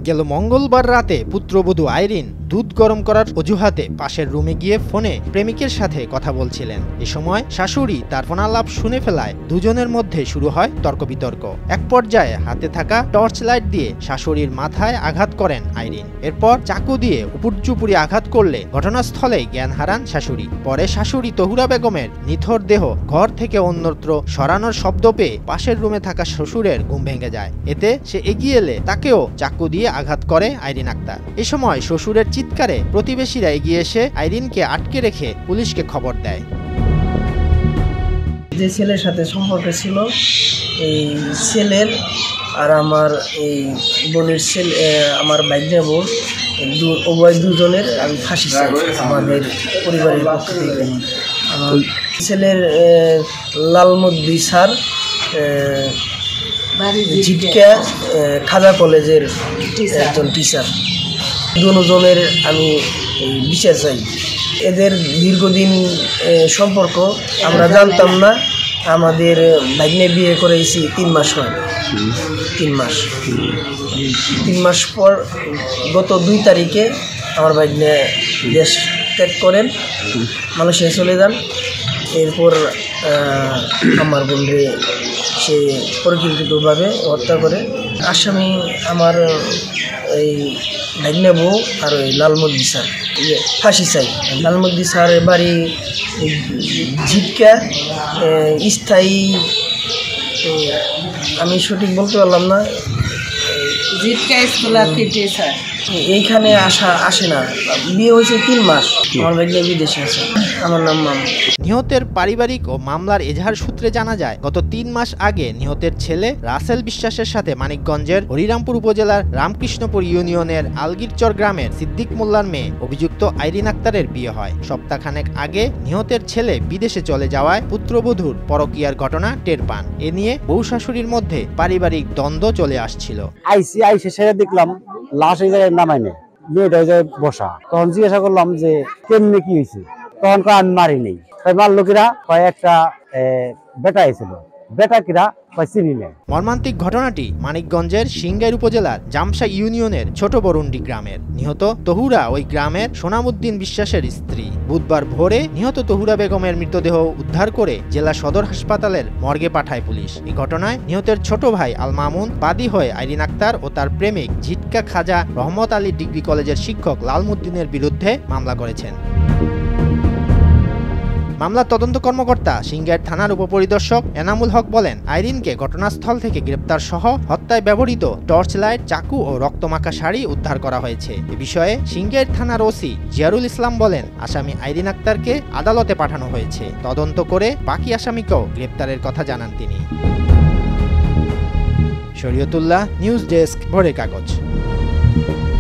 গেল মঙ্গলবার রাতে পুত্রবধূ আইরিন দুধ গরম করার অজুহাতে পাশের রুমে গিয়ে ফোনে প্রেমিকের সাথে কথা বলছিলেন। এ সময় শাশুড়ি তার ফোনালাপ শুনে ফেলায় দুজনের মধ্যে শুরু হয় তর্ক-বিতর্ক। এক পর্যায়ে হাতে থাকা টর্চ লাইট দিয়ে শাশুড়ির মাথায় আঘাত করেন আইরিন। এরপর চাকু দিয়ে উপর্যুপুরি আঘাত করলে ঘটনাস্থলেই জ্ঞান হারান শাশুড়ি। পরে শাশুড়ি তহুরা বেগমের নিথর দেহ ঘর থেকে অন্যত্র সরানোর শব্দ পেয়ে পাশের রুমে থাকা শ্বশুরের ঘুম ভেঙে যায়। এতে সে এগিয়ে এলে তাকেও চাকু দিয়ে আঘাত করে আইরিন আক্তার। এ সময় শ্বশুরের চিৎকারে প্রতিবেশীরা এগিয়ে এসে আইরিনকে আটকে রেখে পুলিশকে খবর দেয়। যে ছেলের সাথে সম্পর্ক ছিল এই ছেলের আর আমার এই বোনের ছেলে, আমার বাইজা বোন উভয় দুজনের আমি ফাঁসি চাই আমাদের পরিবারের পক্ষ থেকে। আমার ছেলের লালমদ্দি স্যার জিটকা খাজা কলেজের একজন টিচার, দুজনের আমি বিচার চাই। এদের দীর্ঘদিন সম্পর্ক আমরা জানতাম না। আমাদের ভাগ্নে বিয়ে করেছি 3 মাস হয়, 3 মাস পর গত 2 তারিখে আমার ভাগ্নে দেশ ত্যাগ করেন, মালয়েশিয়া চলে যান। এরপর আমার বোনরে সে পরিকল্পিতভাবে হত্যা করে। আসামি আমার এই ভাগ্নে বউ আর ওই লালমদ্দি স্যার, ফাঁসি চাই। লালমদ্দি স্যারের বাড়ি জিটকা স্থায়ী, আমি সঠিক বলতে পারলাম না। এইখানে আসে না, বিয়ে হয়েছে 3 মাস, আমার ভাগ্নে বিদেশে আছে। আমার নাম মাম। নিহতের পারিবারিক ও মামলার এজাহার সূত্রে জানা যায়, গত 3 মাস আগে নিহতের ছেলে রাসেল বিশ্বাসের সাথে মানিকগঞ্জের হরিরামপুর উপজেলার রামকৃষ্ণপুর ইউনিয়নের আলগিরচর গ্রামের সিদ্দিক মোল্লার মেয়ে অভিযুক্ত আইরিন আক্তারের বিয়ে হয়। সপ্তাহখানেক আগে নিহতের ছেলে বিদেশে চলে যাওয়ায় পুত্রবধূর পরকীয়ার ঘটনা টের পান। এ নিয়ে বউ শাশুড়ির মধ্যে পারিবারিক দ্বন্দ্ব চলে আসছিল। আইসে সেটা দেখলাম লাশ এই জায়গায় নামাই নেই, মেয়েটা ওই জায়গায় বসা। তখন জিজ্ঞাসা করলাম যে কেমনি কি হয়েছে, তখন আমি মারি নেই। তাই মারলো কিরা, একটা বেটা এসেছিল, বেটা কিরা চিনি নেই। মর্মান্তিক ঘটনাটি মানিকগঞ্জের সিংগাইর উপজেলার জামসা ইউনিয়নের ছোট বরুন্ডি গ্রামের। নিহত তহুরা ওই গ্রামের সোনামুদ্দিন বিশ্বাসের স্ত্রী। বুধবার ভোরে নিহত তহুরা বেগমের মৃতদেহ উদ্ধার করে জেলা সদর হাসপাতালের মর্গে পাঠায় পুলিশ। এই ঘটনায় নিহতের ছোট ভাই আল মামুন বাদী হয়ে আইরিন আক্তার ও তার প্রেমিক ঝিটকা খাজা রহমত আলী ডিগ্রি কলেজের শিক্ষক লালমুদ্দিনের বিরুদ্ধে মামলা করেছেন। মামলার তদন্ত কর্মকর্তা সিংগাইর থানার উপপরিদর্শক এনামুল হক বলেন, আইরিনকে ঘটনাস্থল থেকে গ্রেপ্তার সহ হত্যায় ব্যবহৃত টর্চ লাইট, চাকু ও রক্তমাখা শাড়ি উদ্ধার করা হয়েছে। এ বিষয়ে সিংগাইর থানার ওসি জিয়ারুল ইসলাম বলেন, আসামি আইরিন আক্তারকে আদালতে পাঠানো হয়েছে। তদন্ত করে বাকি আসামিকেও গ্রেপ্তারের কথা জানান তিনি। শরীয়তুল্লাহ, নিউজ ডেস্ক, ভোরের কাগজ।